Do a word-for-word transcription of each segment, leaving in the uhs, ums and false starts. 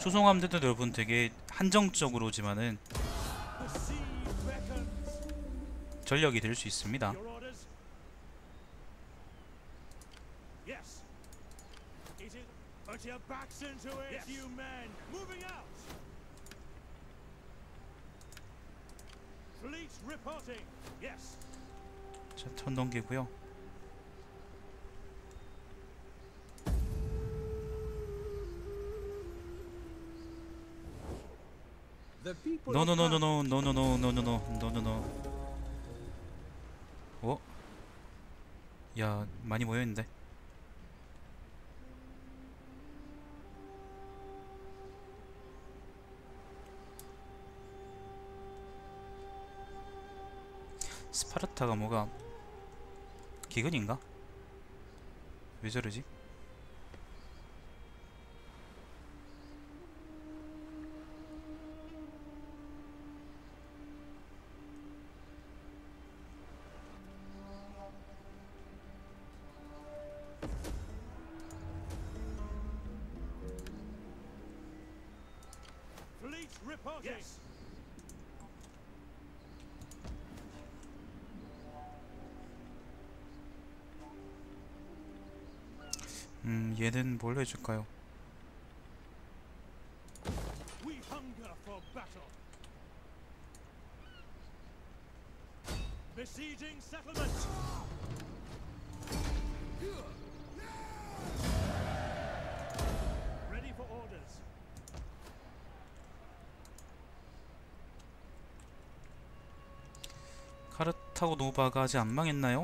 수송함대도 여러분 되게 한정적으로지만은 The sea beckons. 전력이 될 수 있습니다. Your orders? Yes. It is. Put your backs into it, yes. You men. Moving out. Fleet reporting. Yes. 자, 턴 넘기고요. The people of 노노노노노노노노노노노노노. 어? 야, 많이 모여있는데. 스파르타가 뭐가 기근인가? 왜 저러지? Fleet reporting. Yes. 음, 얘는 뭘 해줄까요? We hunger for battle. Besieging settlement. Ready for orders. 카르타고 노바가 아직 안 망했나요?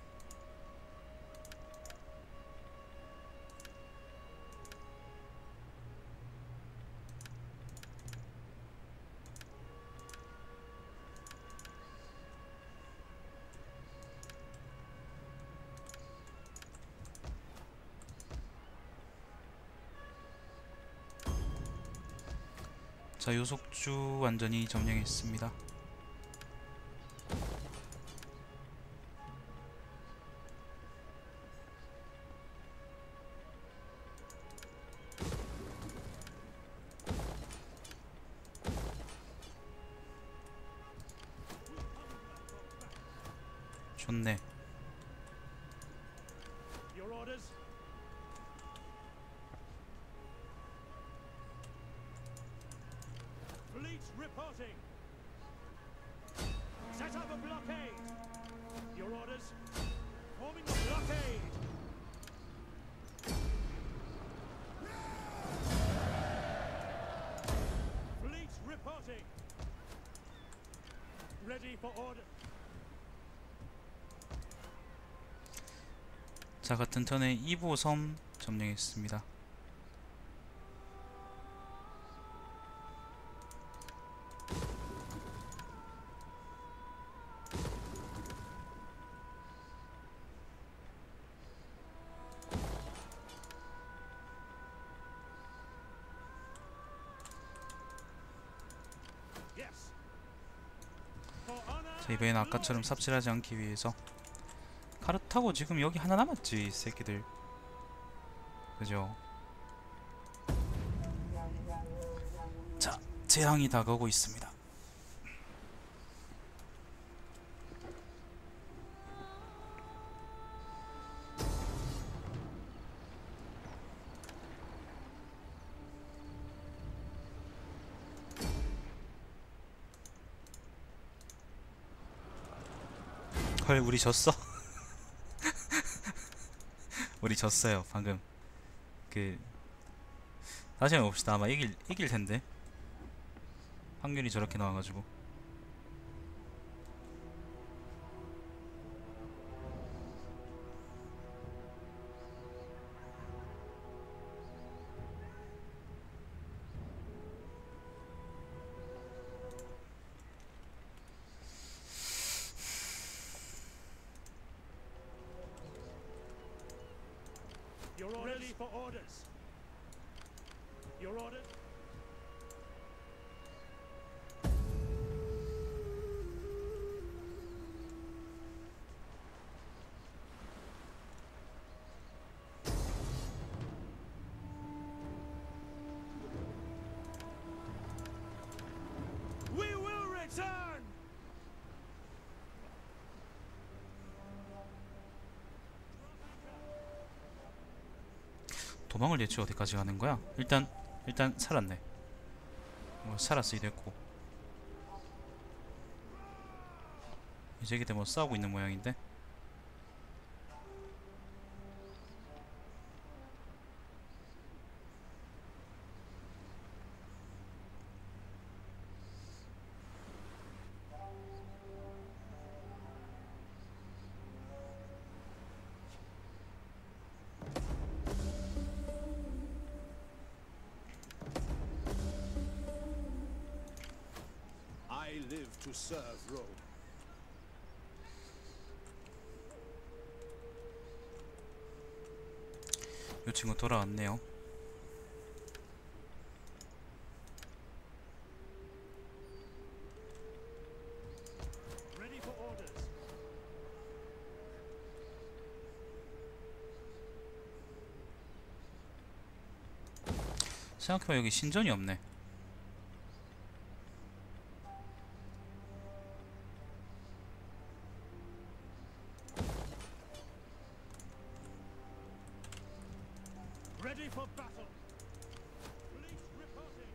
자, 요속주 완전히 점령했습니다. 좋네. Your orders. Fleet reporting. Set up a blockade. Your orders. Forming a blockade. Fleet reporting. Ready for order. 자, 같은 턴에 이보섬 점령했습니다. Yes. For honor. 자, 이번엔 아까처럼 삽질하지 않기 위해서 카르타고 지금 여기 하나 남았지, 이 새끼들. 그죠? 자, 재앙이 다가오고 있습니다. 헐, 우리 졌어? 우리 졌어요 방금. 그 다시 한번 봅시다. 아마 이길 이길 텐데 확률이 저렇게 나와가지고. Your orders. Ready for orders. Your orders. 도망을 대체 어디까지 가는 거야? 일단 일단 살았네. 뭐 살았어 이랬고 이제 기대 뭐 싸우고 있는 모양인데. I live to serve Rome. 이 친구 돌아왔네요. Ready for orders. 생각해봐 여기 신전이 없네. Ready for battle. Police reporting.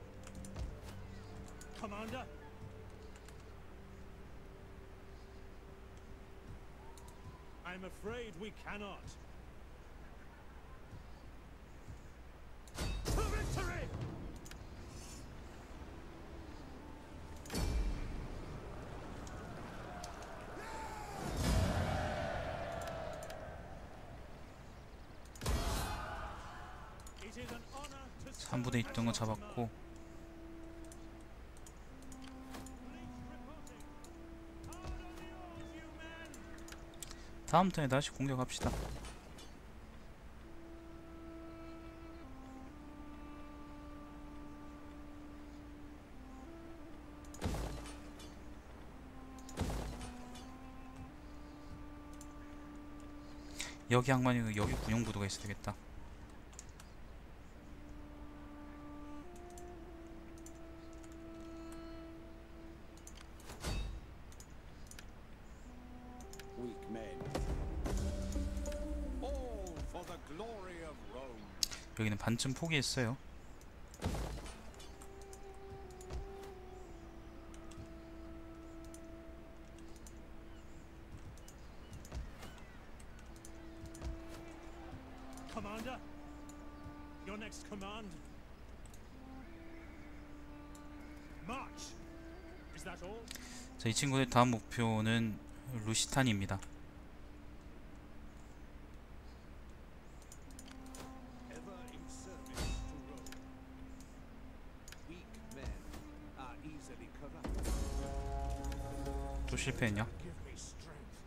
Commander. I'm afraid we cannot. To victory! It is an honor to serve 삼분의 이 as 등은 your 잡았고 Police reporting. Hard on the oars, you men! 다음 턴에 다시 공격합시다. 여기 항만이 여기 군용부도가 있어야 되겠다. Weak men. All for the glory of Rome. 여기는 반쯤 포기했어요. Commander, your next command. March. Is that all? 자, 이 친구의 다음 목표는 루시탄입니다. Ever in service to Rome. Weak men are easily corrupted. 또 실패했냐? Give me strength.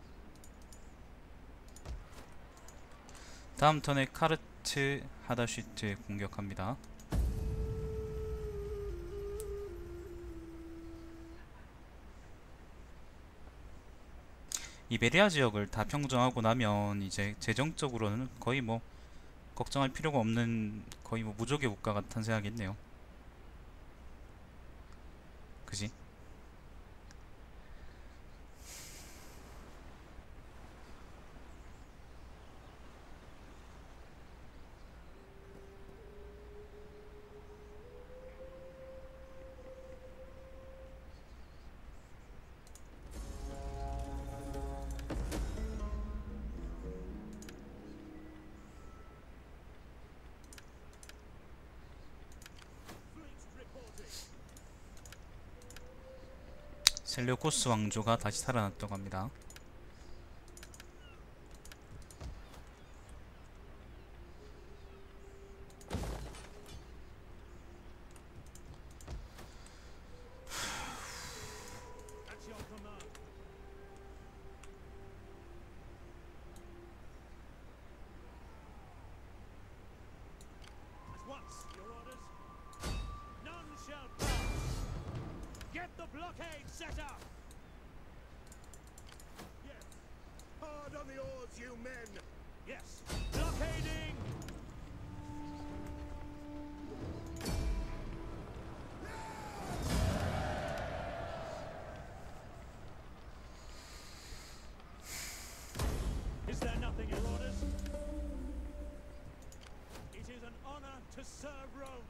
다음 턴에 카르트 하다슈트 공격합니다. 이베리아 지역을 다 평정하고 나면 이제 재정적으로는 거의 뭐 걱정할 필요가 없는 거의 뭐 무적의 국가가 탄생하겠네요. 그지? Fleet reporting. 셀레우코스 왕조가 다시 살아났다고 합니다. At your command. At once, your orders. None shall pass. Get the blockade set up. Yes. Hard on the oars, you men. Yes. Blockading. Is there nothing, your orders? It is serve Rome.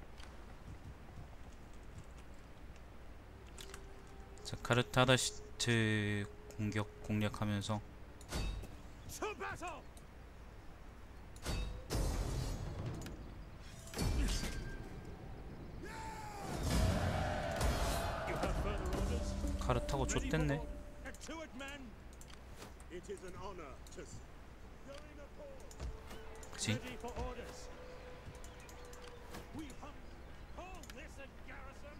자, 카르타다시트 공격 공략하면서 To battle. You have further orders? 카르타고 Ready for 좆됐네. war? Get to it, men. It is an honor to s- going a pause. 그치? Ready for orders. We hunt. Hold this at garrison.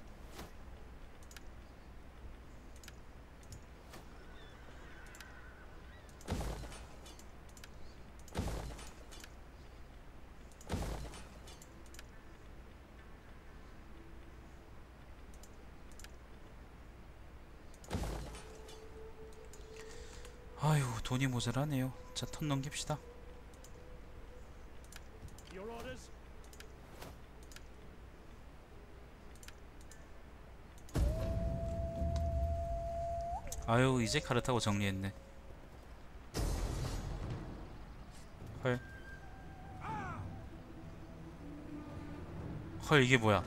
아유, 돈이 모자라네요. 자, 턴 넘깁시다. Your orders. 아유, 이제 카르타고 정리했네. 헐. 헐, 이게 뭐야?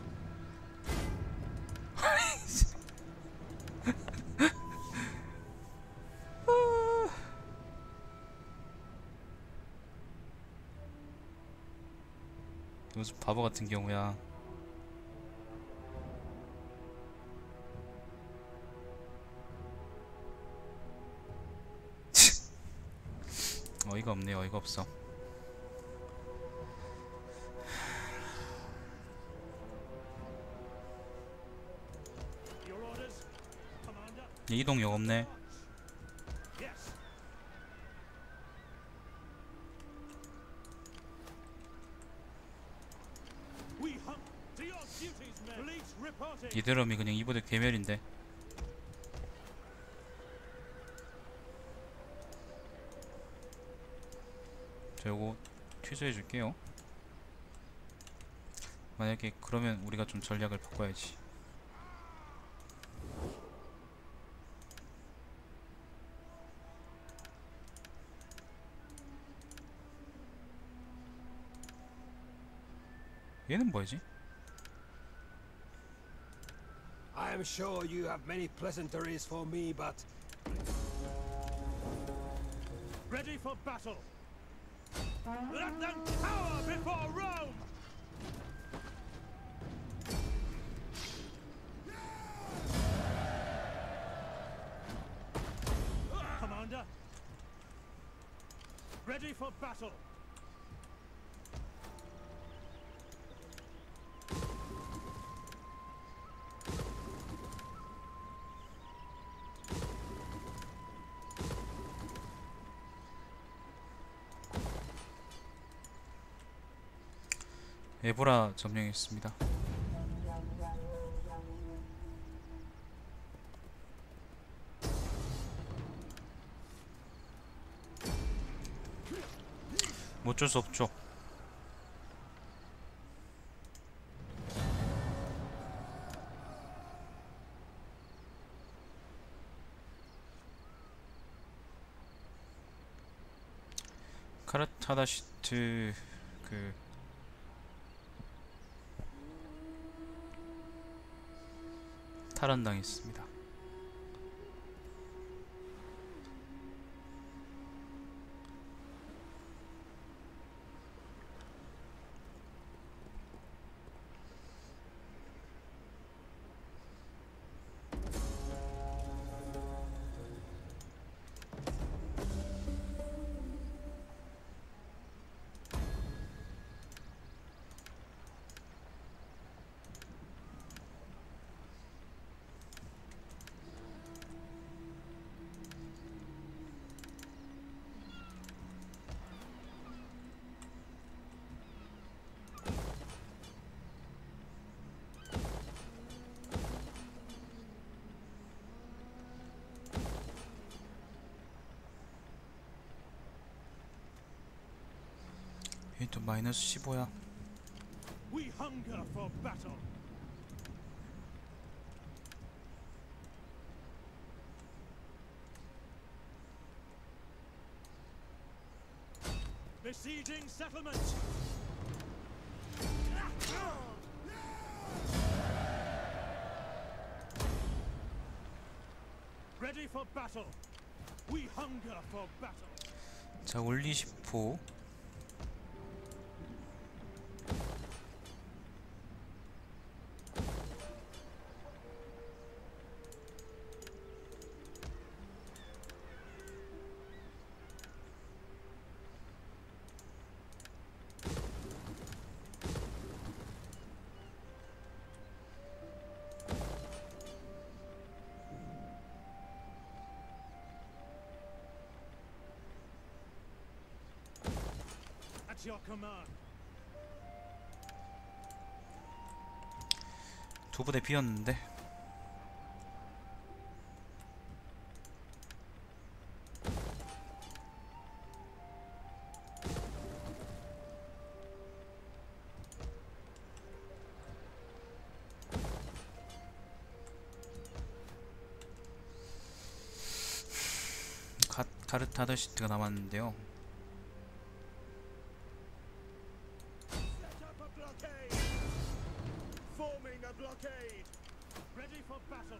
무슨 바보 같은 경우야. 어이가 없네, 어이가 없어. Your orders, Commander. 이동력 없네. Yes. We hunt. To your duties, men. Police reporting. 이대로면 그냥 이보드 괴멸인데. 자, 요거 취소해 줄게요. 만약에 그러면 우리가 좀 전략을 바꿔야지. 얘는 뭐지? I am sure you have many pleasantries for me, but Ready for battle. Let them cower before Rome. Commander. Ready for battle. 에보라 점령했습니다. 뭐 어쩔 수 없죠. 카르타다시트 그 탈환당했습니다. 얘 또 마이너스 십오야. We hunger for battle. Besieging settlement. Ready for battle. We hunger for battle. 자, 올리시포. At your command. 두 부대 비었는데. 가, 가르타더시트가 남았는데요. Set up a blockade. Forming a blockade. Ready for battle.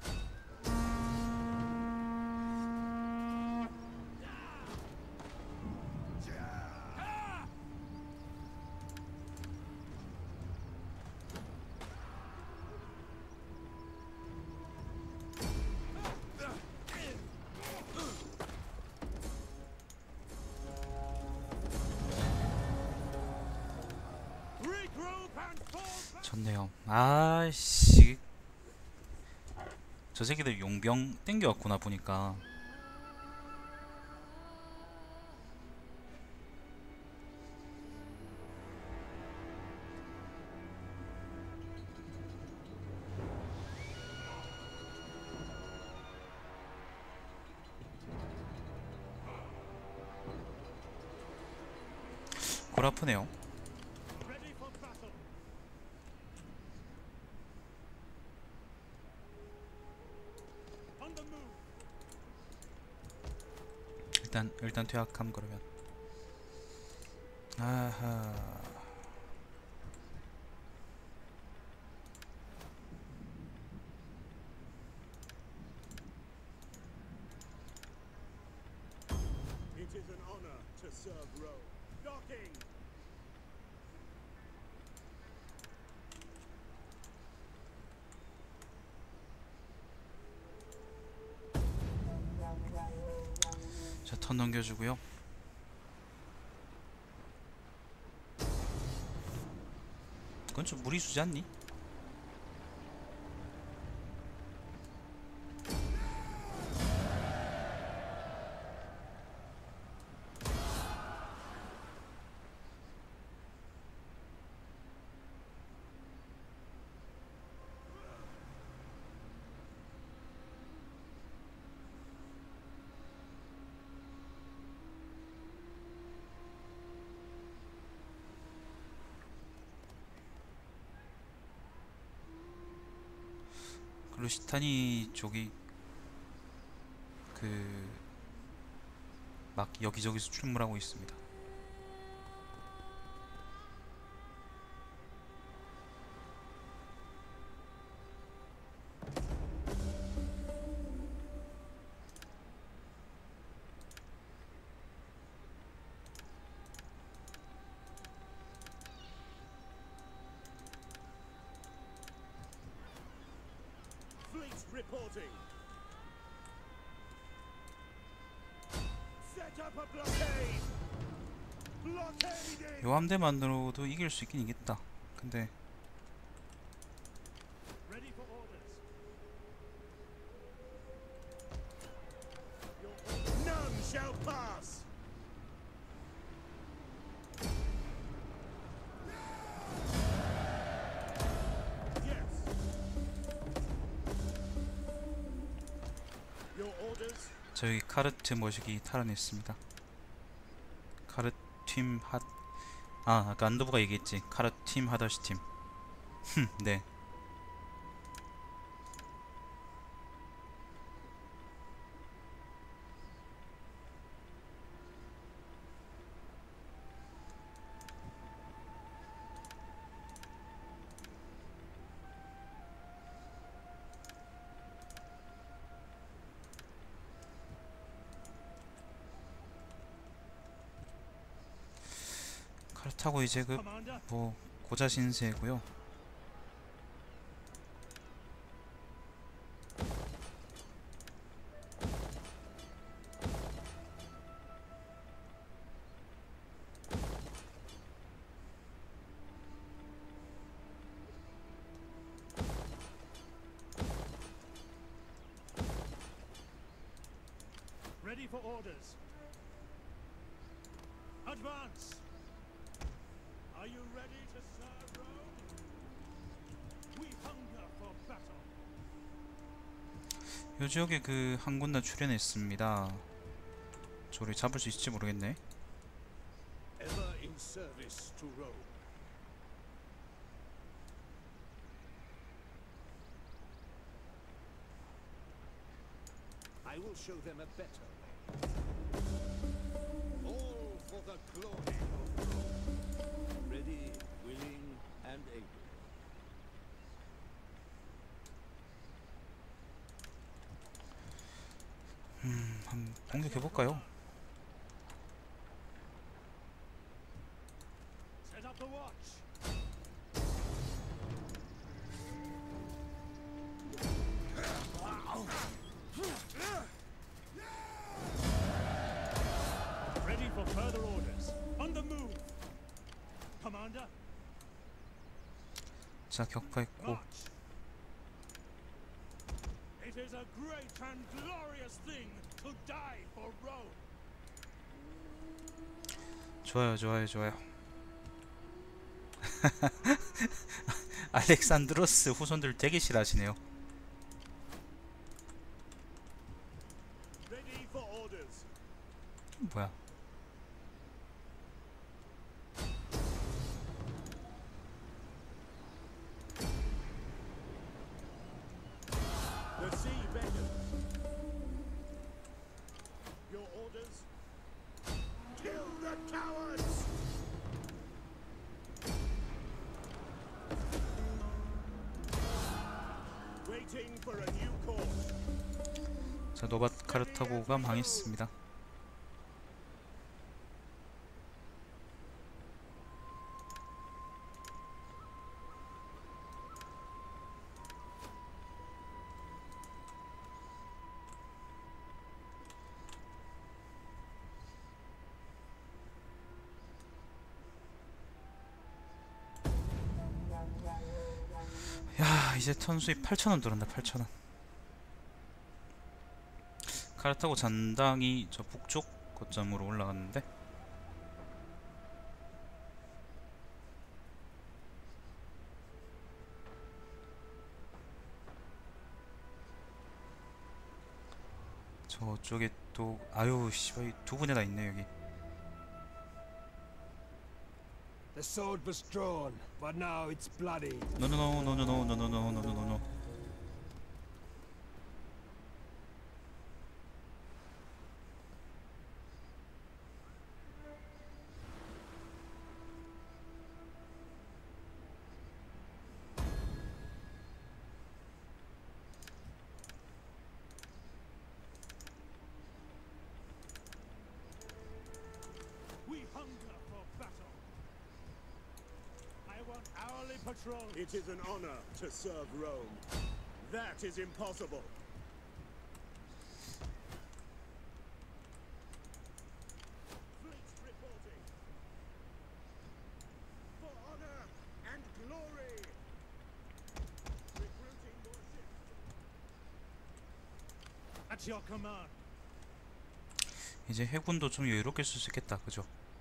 Regroup and fall back. 좋네요. 아씨, 저 새끼들 용병 땡겨왔구나 보니까. 골 아프네요. Ready for battle. On the move. 일단 일단 퇴학함 그러면. 아하. It is an honor to serve Rome. Docking. 자, 턴 넘겨주고요. 그건 좀 무리수지 않니? 루시타니 쪽이 그 막 여기저기서 출몰하고 있습니다. Fleet reporting. Set up a blockade. Blockading. 요 함대만으로도 이길 수 있긴 있겠다. 근데 Ready for orders. None shall pass. Yes. Your orders. 저희 카르트 모시기 탈환했습니다. 카르팀 핫, 아 아까 안도부가 얘기했지. 카르팀 하더시팀. 흠, 네. 그렇다고 이제 그 Commander. 뭐 고자 신세고요. Ready for orders. Advance. Are you ready to serve Rome? We hunger for battle. 요 지역에 그 한 군데 출연했습니다. 저를 잡을 수 있을지 모르겠네. Ever in service to Rome. I will show them a better way. All for the glory of Rome. Ready, willing, and able. 음, 한번 공격해 볼까요? Set up the watch. Ready for further orders. On the move. Commander, 자, 격파했고 march. It is a great and glorious thing to die for Rome. 좋아요, 좋아요, 좋아요. 알렉산드로스 후손들 되게 싫어하시네요. Ready for orders. 뭐야? The sea beckons. Your orders? Kill the cowards! Waiting for a new course. 자, 노바트 카르타고가 망했습니다. 야, 이제 턴 수입 팔천 원 들어온다. 팔천 원. 카르타고 잔당이 저 북쪽 거점으로 올라갔는데 저쪽에 또 아유 씨발 두 군데나 있네 여기. The sword was drawn, but now it's bloody. 노노노 노노노 노노노 노노노. We hunger for battle. I want hourly patrols. It is an honor to serve Rome. That is impossible. Fleets reporting. For honor and glory. Recruiting more ships. At your command. 이제 해군도 좀 여유롭게 쓸 수 있겠다. 그죠?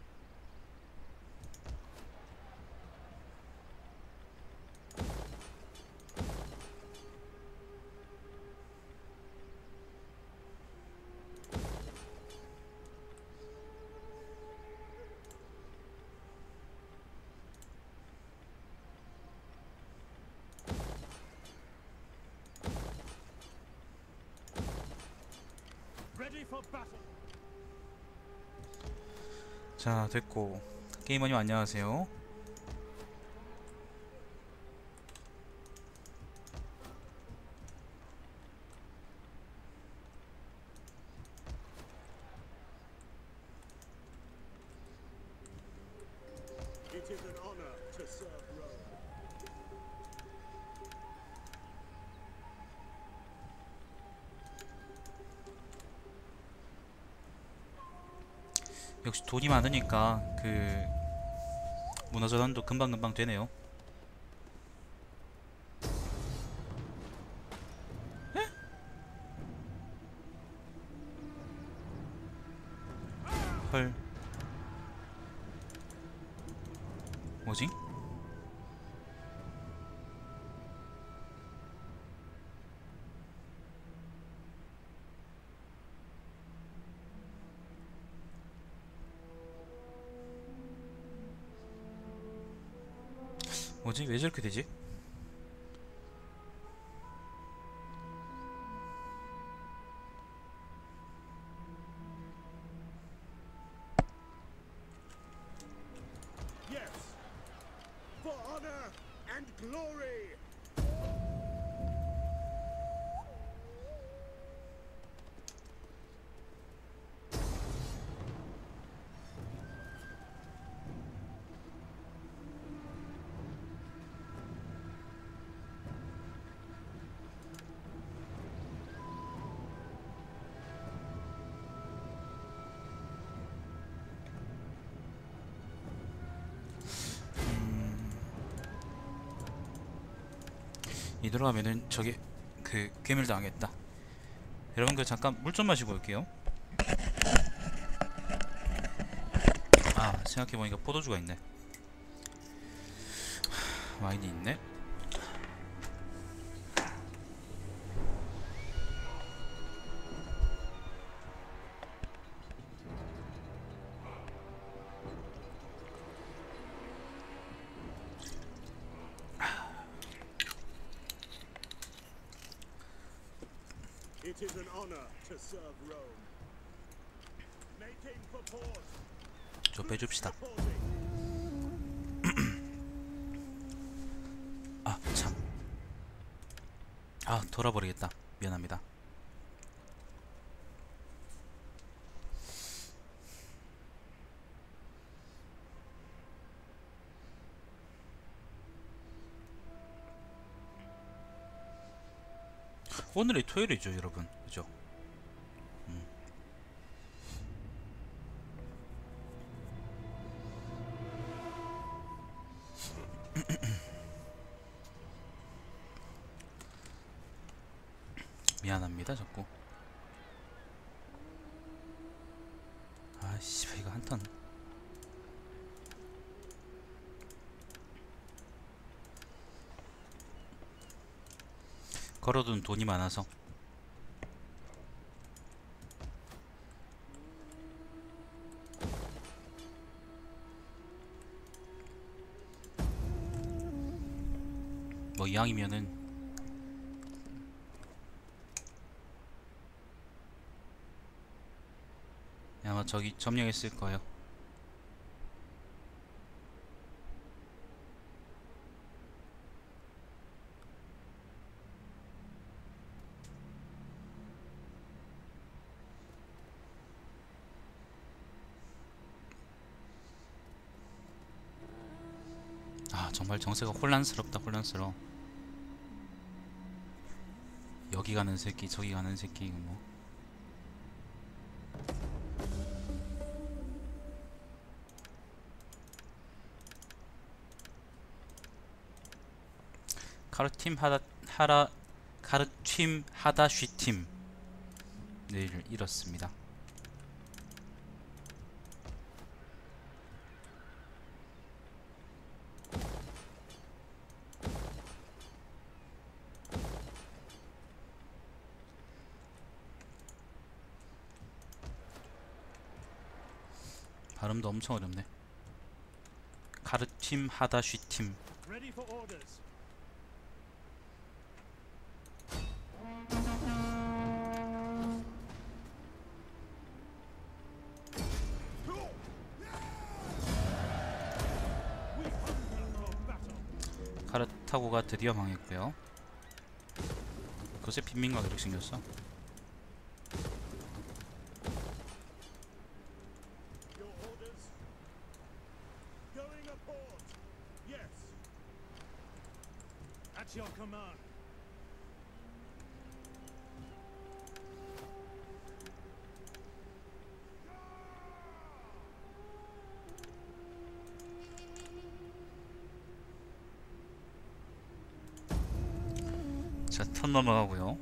Ready for battle. 자, 됐고. 게이머님 안녕하세요. is an honor to serve Rome. 역시 돈이 많으니까 그 문화 전환도 금방금방 되네요. 에? 헐. 뭐지? 뭐지? 왜 저렇게 되지? Yes, for honor and glory. 이대로 가면은 저게 그 괴물 당하겠다. 여러분 그 잠깐 물 좀 마시고 올게요. 아 생각해보니까 포도주가 있네. 와인이 있네. It is an honor to serve Rome. Making for port. 좀 빼줍시다. Reporting. 아 참. 아 돌아버리겠다. 미안합니다. 오늘이 토요일이죠 여러분, 그죠? 음. 미안합니다 자꾸. 아씨 이거 한턴 걸어둔 돈이 많아서. 뭐 이왕이면은 아마 저기 점령했을 거예요. 아 정말 정세가 혼란스럽다. 혼란스러워. 여기 가는 새끼 저기 가는 새끼 뭐. 카르팀 하다 하라 카르팀 하다 쉬팀 내일을 잃었습니다. 발음도 엄청 어렵네. 카르팀 하다 쉬팀. Ready for orders. We hunger for battle. 카르타고가 드디어 망했고요. 그새 빈민가 그렇게 생겼어. Your orders. Going a port. command. 자, 턴 넘어가고요.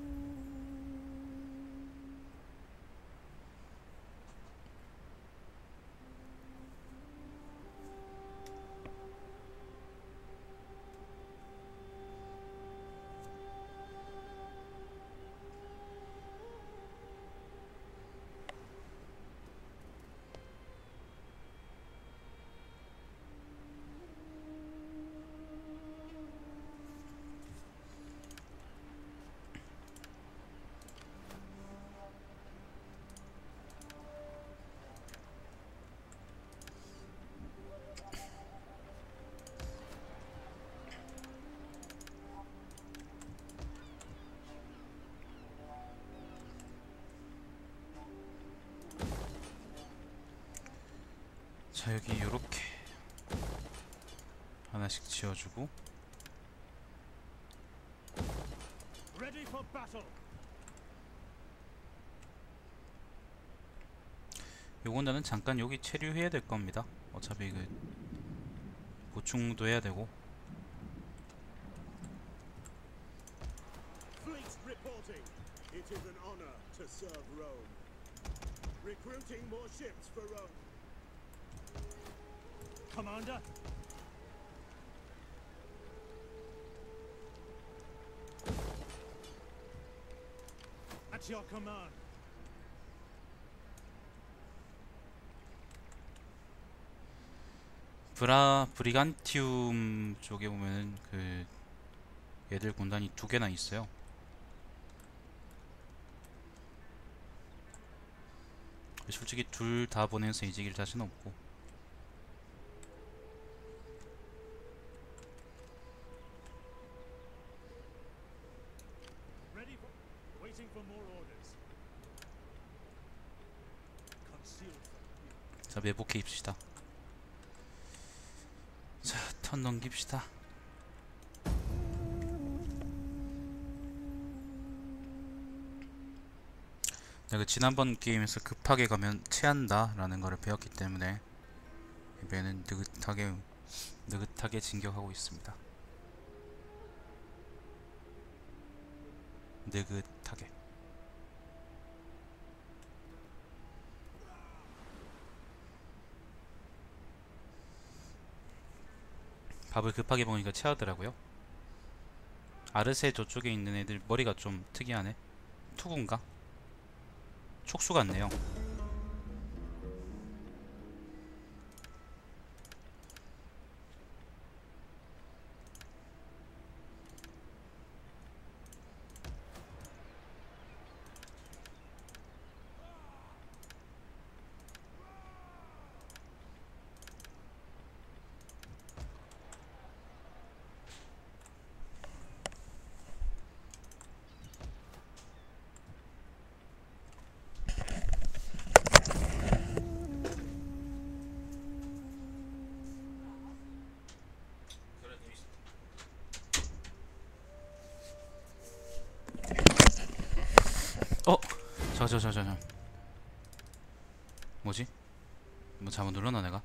자, 여기 요렇게 하나씩 지어주고, Ready for battle. 요건 나는 잠깐 여기 체류해야 될 겁니다. 어차피 그 보충도 해야 되고. Fleet reporting. It is an honor to serve Rome. Recruiting more ships for Rome. Commander. At your command. 브라 브리간티움 쪽에 보면은 그 얘들 군단이 두 개나 있어요. 솔직히 둘 다 보내서 이직일 자신 없고. Ready for waiting for more orders. Concealed from view. 자, 매복해 입시다. 자, 턴 넘깁시다. 내가 지난번 게임에서 급하게 가면 체한다 라는 거를 배웠기 때문에 이번에는 느긋하게 느긋하게 진격하고 있습니다. 느긋하게. 밥을 급하게 먹으니까 체하더라고요. 아르세 저쪽에 있는 애들 머리가 좀 특이하네. 투구인가? 촉수 같네요. 어? 저 저 저 저 저 뭐지? 뭐 잘못 눌렀나 내가?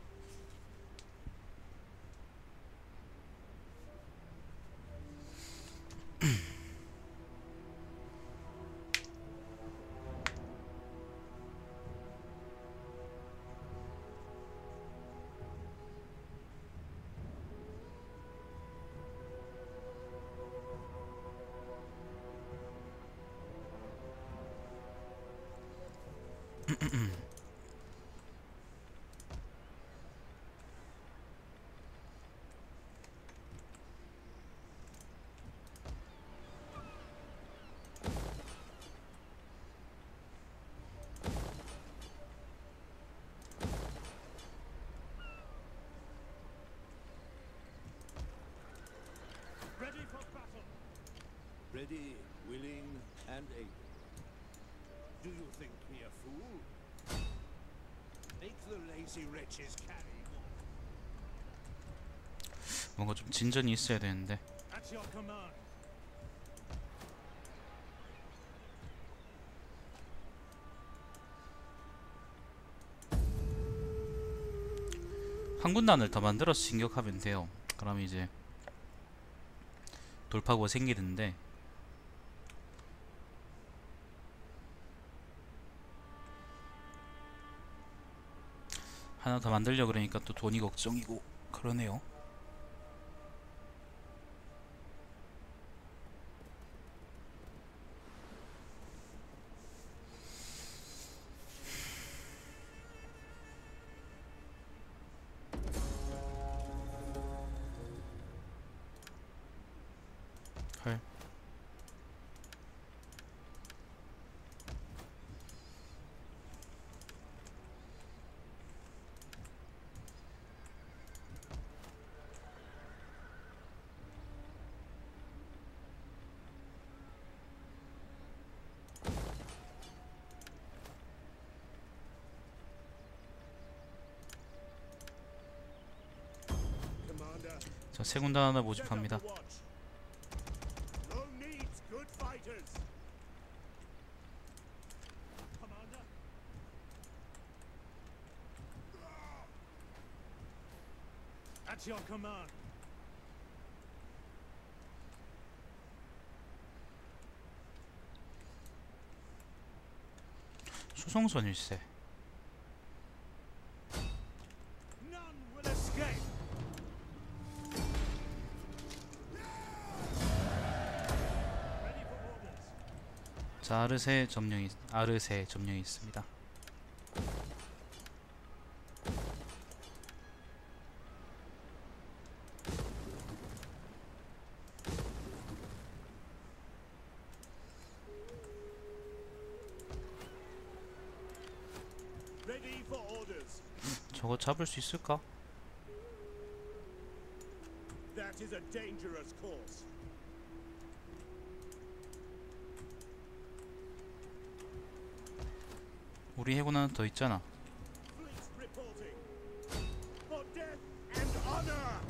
Ready for battle. Ready, willing, and able. Do you think me a fool? Make the lazy wretches carry more. 뭔가 좀 진전이 있어야 되는데. At your command. 한 군단을 더 만들어서 진격하면 돼요. 그럼 이제 돌파구가 생기는데 하나 더 만들려 그러니까 또 돈이 걱정이고 그러네요. 헐. Commander, 자, 세 군단 하나 set up 모집합니다. the watch. Rome needs good fighters. Commander. At your command. 수송선일세. None will escape. Ready for orders. 자, 아르세 점령이 아르세 점령이 있습니다. Ready for orders. 저거 잡을 수 있을까? That is a dangerous course. 우리 해군 하나 더 있잖아. Fleet reporting. For death and honor.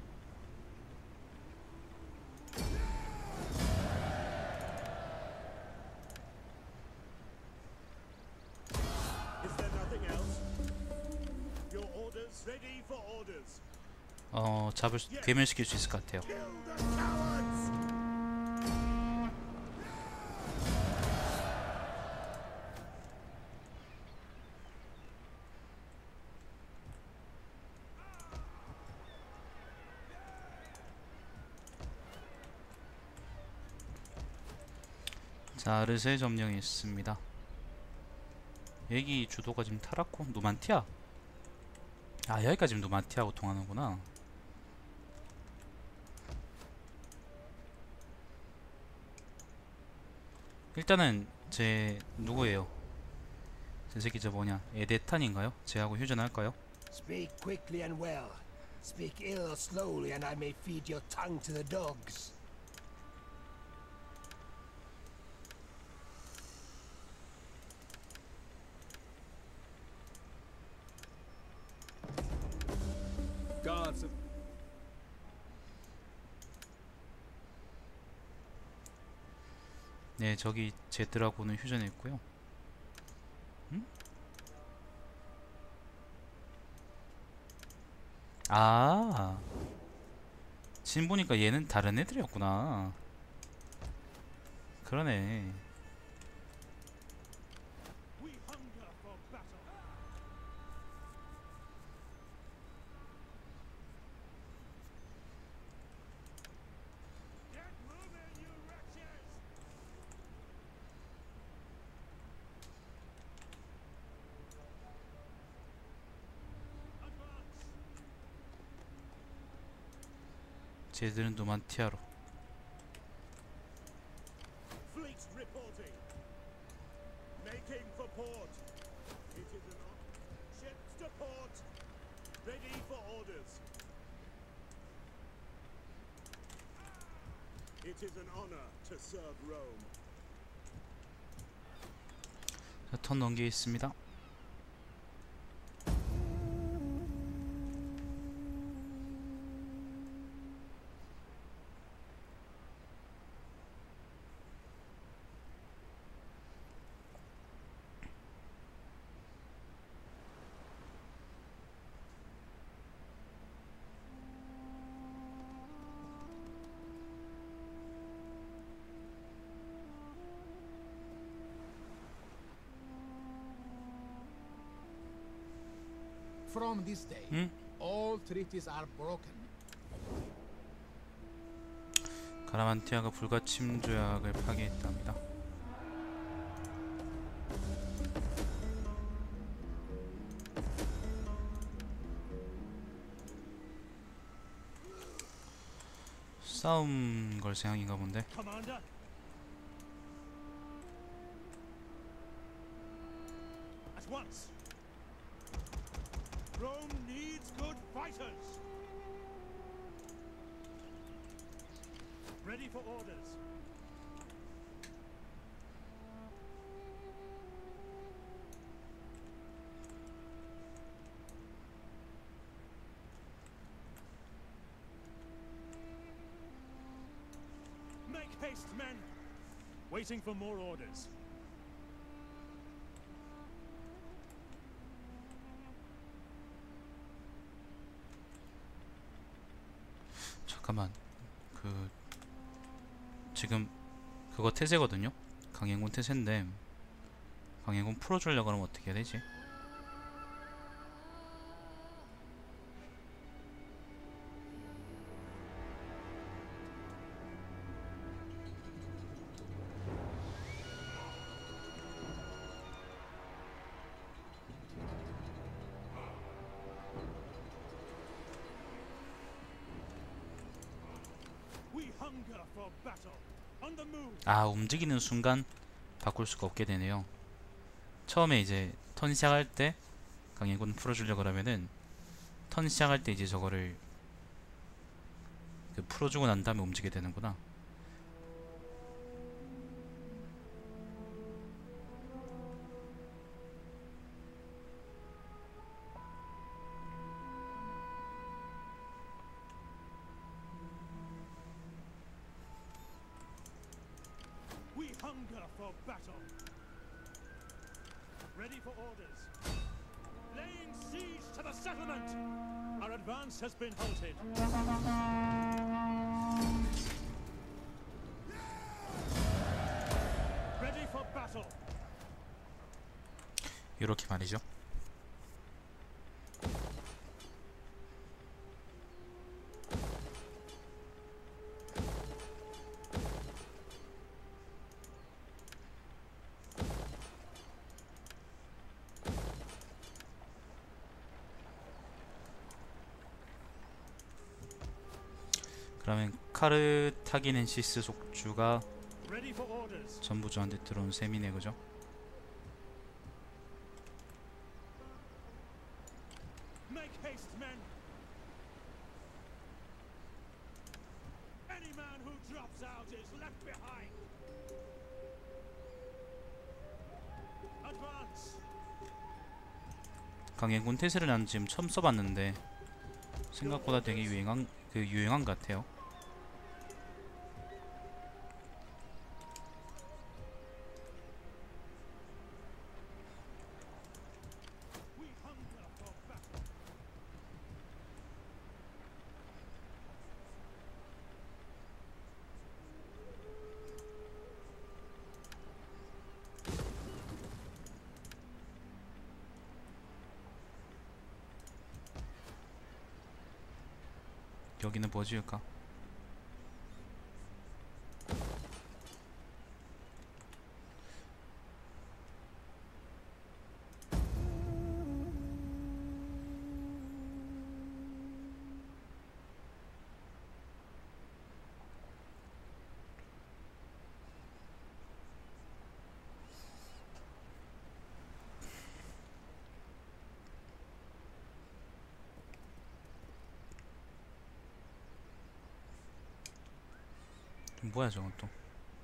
Is there nothing else? Your orders ready for orders. 어, 잡을 수, 괴멸시킬 수 있을 것 같아요. Kill the cowards. 자, 아르세 점령이 있습니다. 여기 주도가 지금 타라코 누만티아. 아, 여기까지 지금 누만티아하고 통하는구나. 일단은 제 누구예요? 제 새끼 저 뭐냐 에데탄인가요? 쟤하고 휴전할까요? Speak quickly and well. Speak ill or slowly, and I may feed your tongue to the dogs. Guards of 네, 저기 제드라고는 휴전했고요. 음? 아, 지금 보니까 얘는 다른 애들이었구나. 그러네. We hunger for battle. Get moving, you wretches! Advance! 쟤들은 누만티아로. Fleet reporting. Making for port. It is an on. Ships to port. Ready for orders. It is an honor to serve Rome. 자, 턴 넘기겠습니다. From this day, 응? all treaties are broken. 가라만티아가 불가침 조약을 파기했답니다. 싸움 걸 생각인가 본데. Commander. At once. Rome needs good fighters. Ready for orders. Make haste, men. Waiting for more orders. 잠깐만, 그 지금 그거 태세거든요? 강행군 태세인데 강행군 풀어주려고 그러면 어떻게 해야 되지? We hunger for battle. On the move. 아, 움직이는 순간 바꿀 수가 없게 되네요. 처음에 이제 턴 시작할 때 강행군 풀어주려고 그러면은 턴 시작할 때 이제 저거를 그 풀어주고 난 다음에 움직이게 되는구나. We hunger for battle. Ready for orders. Laying siege to the settlement. Our advance has been halted. Ready for battle. 이렇게 말이죠. 그러면 카르타기넨시스 속주가 Ready for orders. 전부 저한테 들어온 셈이네, 그죠? Make haste, men. Any man who drops out is left behind. Advance. 강행군 태세를 난 지금 처음 써봤는데 생각보다 되게 유행한 그 유행한 것 같아요. We hunger for battle. 여기는 뭐 지을까? 뭐야 저건 또.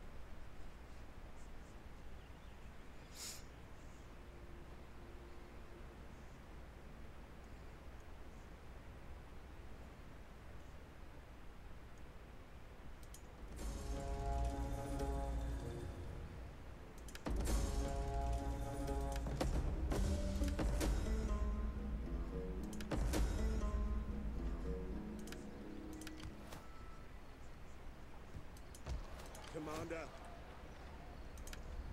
Commander.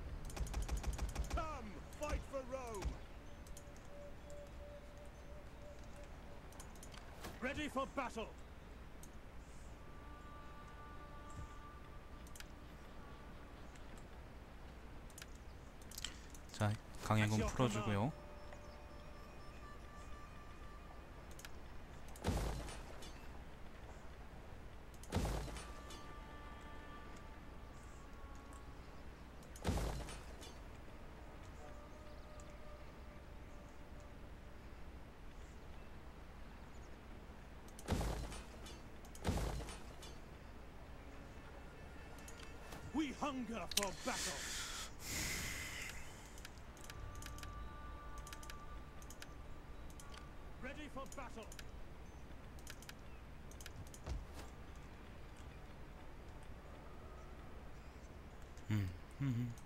Come, fight for Rome. Ready for battle. 자, 강행군 풀어주고요. We hunger for battle. Ready for battle. 음, 음.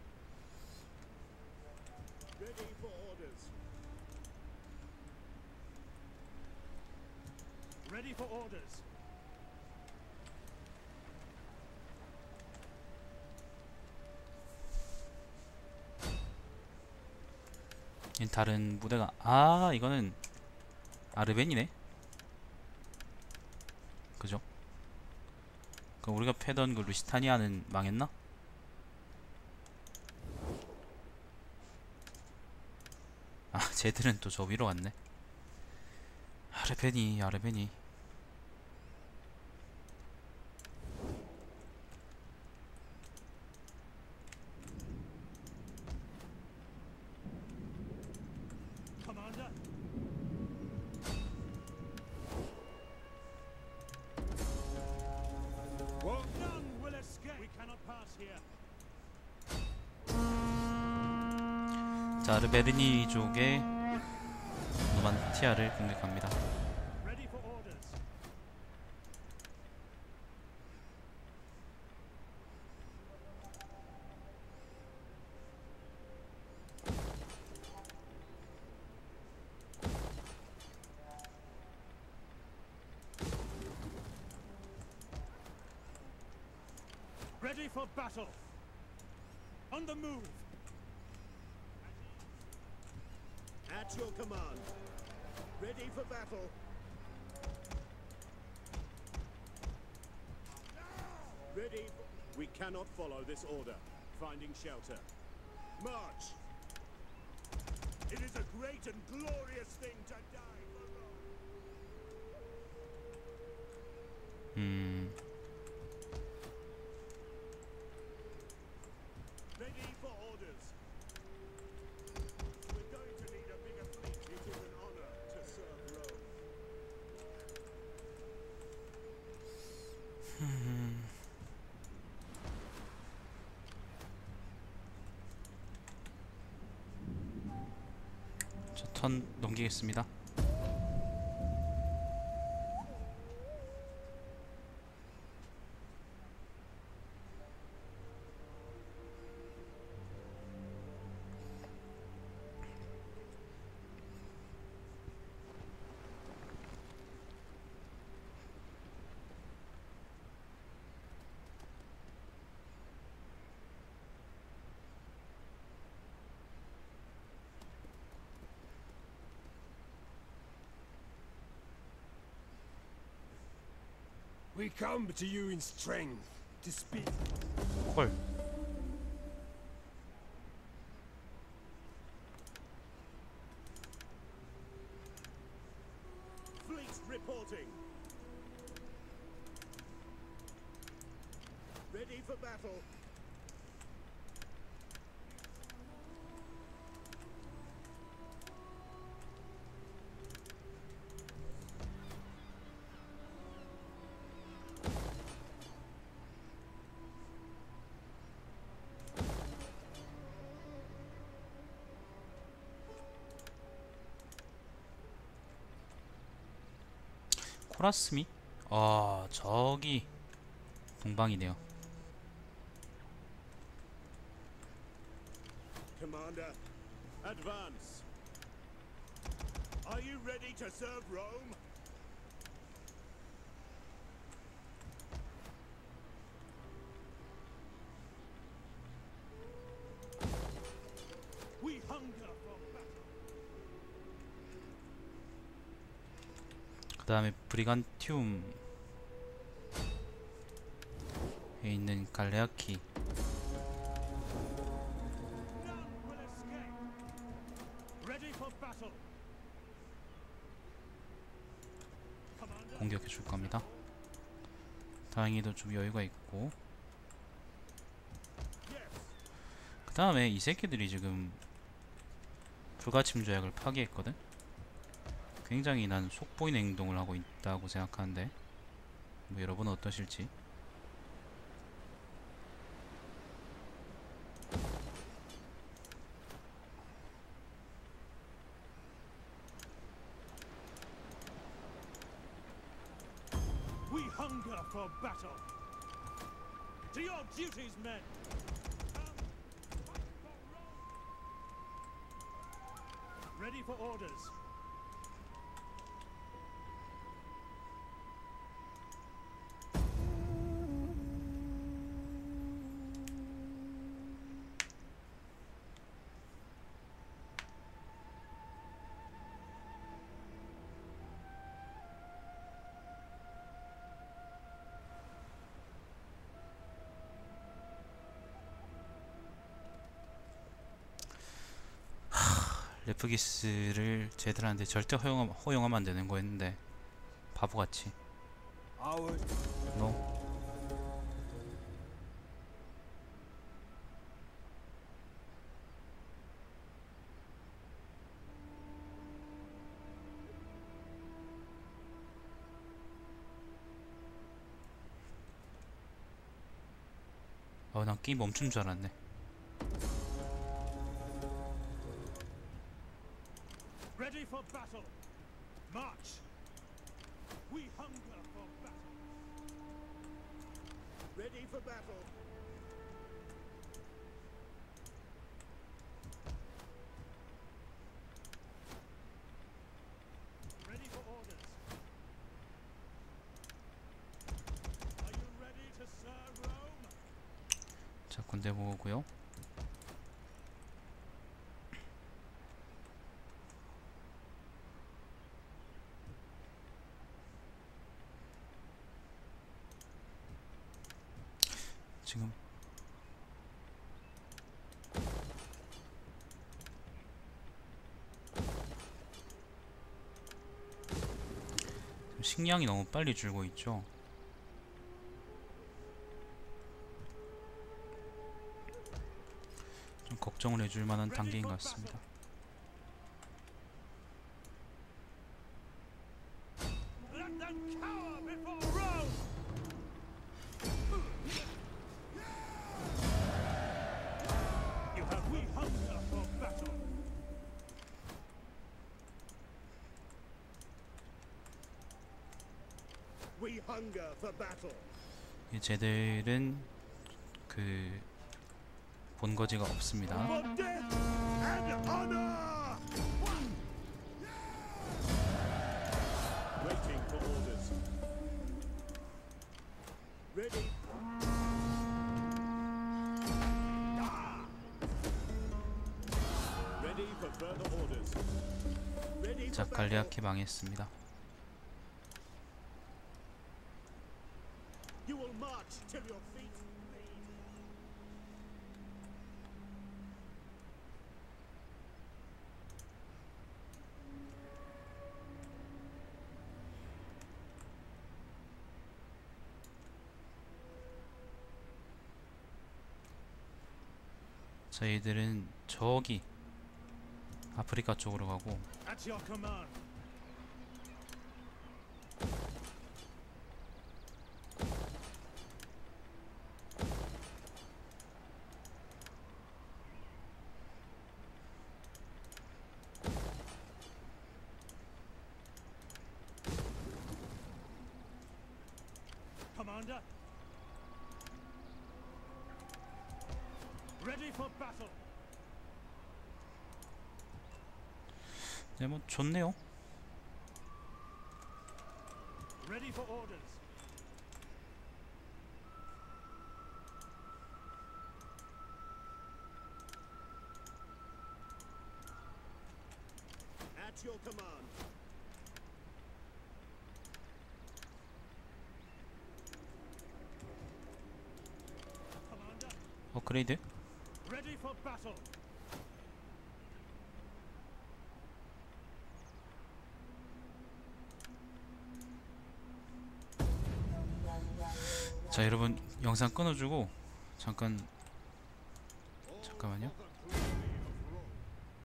Ready for orders. Ready for orders. 이 다른 무대가 아 이거는 아르벤이네. 그죠? 그 우리가 패던 그 루시타니아는 망했나? 아 쟤들은 또 저 위로 갔네. 아르베니 아르베니. Commander. Well, none will escape. We cannot pass here. 자 아르베니 쪽에 노만티아를 공격합니다. Ready for orders. Ready for battle. On the move. At your command. Ready for battle. Ready for... We cannot follow this order. Finding shelter. March. It is a great and glorious thing to die for Rome. 음, Ready for orders. We're going to need a bigger fleet. It is an honor to serve Rome. 저 턴 넘기겠습니다. We come to you in strength to speak. 콜. Fleet reporting. Ready for battle. 코라스미? 아 저기 동방이네요. Commander, advance. Are you ready to serve Rome? We hunger for battle. 그 다음에 브리간티움에 있는 갈레아키 None will escape. Ready for battle. Commander. 공격해 줄 겁니다. 다행히도 좀 여유가 있고, Yes. 그 다음에 이 새끼들이 지금 불가침 조약을 파기했거든. 굉장히 난 속보이는 행동을 하고 있다고 생각하는데, 뭐 여러분은 어떠실지. We hunger for battle. To your duties, men. Come, fight for Rome. Ready for orders. 레프기스를 쟤들한테 절대 허용, 허용하면 안 되는 거였는데 바보같이. Our 너 어, 난 게임 멈춘 줄 알았네. Ready for battle. March. We hunger for battle. Ready for battle. Ready for orders. Are you ready to serve Rome? 자, 군대 모으고요. 지금 식량이 너무 빨리 줄고 있죠. 좀 걱정을 해줄 만한 단계인 것 같습니다. Let them cower before Rome! You have we hunger for battle. We hunger for battle. 이 쟤들은 그 본거지가 없습니다. For death and honor! Waiting for orders. Ready. Ah! Ready for further orders. Ready 자, for battle. 갈리아키 망했습니다. You will march till your feet bleed. 저희들은 저기 아프리카 쪽으로 가고, At your command. Commander. Ready for battle. 네, 뭐 좋네요. Ready for orders. At your command. 업그레이드? Ready for battle. 자 여러분 영상 끊어주고 잠깐 잠깐만요.